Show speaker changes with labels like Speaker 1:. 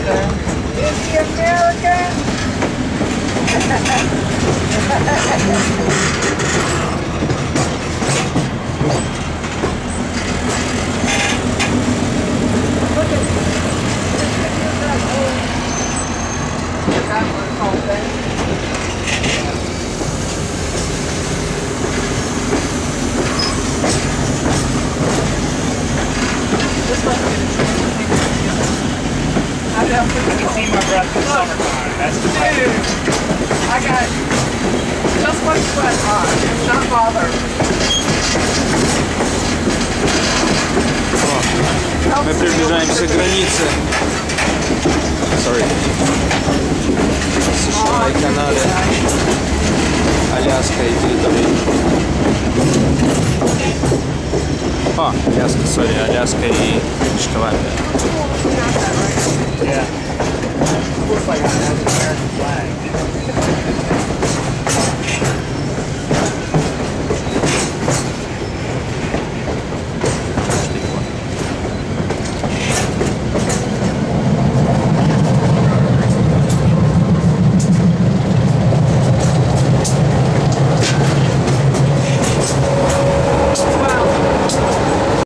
Speaker 1: Is he American? Look at that whole thing. This must be the I can see my breath in the summertime. That's the dude. I got just one sweat on. It's not bothered.
Speaker 2: Мы приближаемся к границе. Sorry. США и Канады. Аляска и территории. Аляска, сори, Аляска и Бритиш Колумбия.
Speaker 1: Yeah.